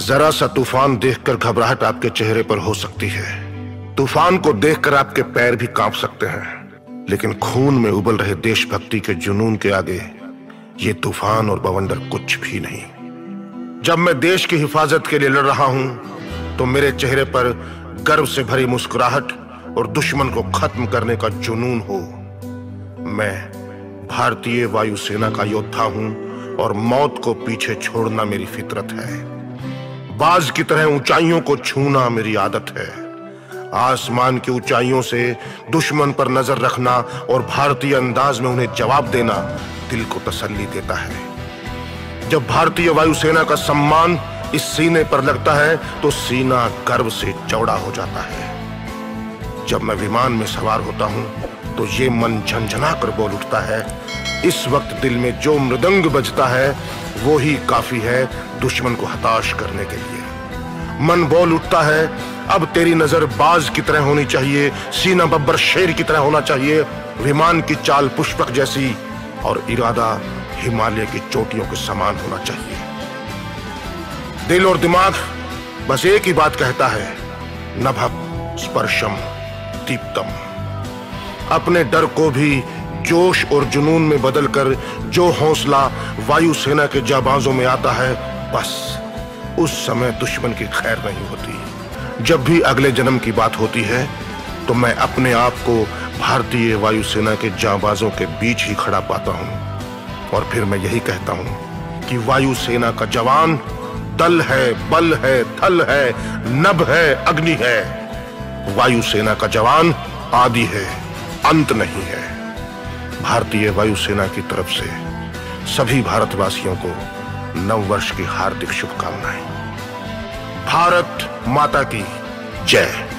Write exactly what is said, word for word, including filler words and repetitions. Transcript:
जरा सा तूफान देखकर घबराहट आपके चेहरे पर हो सकती है। तूफान को देखकर आपके पैर भी कांप सकते हैं, लेकिन खून में उबल रहे देशभक्ति के जुनून के आगे ये तूफान और बवंडर कुछ भी नहीं। जब मैं देश की हिफाजत के लिए लड़ रहा हूं तो मेरे चेहरे पर गर्व से भरी मुस्कुराहट और दुश्मन को खत्म करने का जुनून हो। मैं भारतीय वायुसेना का योद्धा हूं और मौत को पीछे छोड़ना मेरी फितरत है। बाज की तरह ऊंचाइयों को छूना मेरी आदत है। आसमान की ऊंचाइयों से दुश्मन पर नजर रखना और भारतीय अंदाज में उन्हें जवाब देना दिल को तसल्ली देता है। जब भारतीय वायुसेना का सम्मान इस सीने पर लगता है तो सीना गर्व से चौड़ा हो जाता है। जब मैं विमान में सवार होता हूं तो ये मन झंझना कर बोल उठता है, इस वक्त दिल में जो मृदंग बजता है वो ही काफी है दुश्मन को हताश करने के लिए। मन बोल उठता है, अब तेरी नजर बाज की तरह होनी चाहिए, सीना बब्बर शेर की तरह होना चाहिए, विमान की चाल पुष्पक जैसी और इरादा हिमालय की चोटियों के समान होना चाहिए। दिल और दिमाग बस एक ही बात कहता है, नभः स्पर्शम दीप्तम। अपने डर को भी जोश और जुनून में बदलकर जो हौसला वायुसेना के जाबाजों में आता है, बस उस समय दुश्मन की खैर नहीं होती। जब भी अगले जन्म की बात होती है तो मैं अपने आप को भारतीय वायुसेना के जाबाजों के बीच ही खड़ा पाता हूं और फिर मैं यही कहता हूं कि वायुसेना का जवान दल है, बल है, थल है, नभ है, अग्नि है। वायुसेना का जवान आदि है, अंत नहीं है। भारतीय वायुसेना की तरफ से सभी भारतवासियों को नव वर्ष की हार्दिक शुभकामनाएं। भारत माता की जय।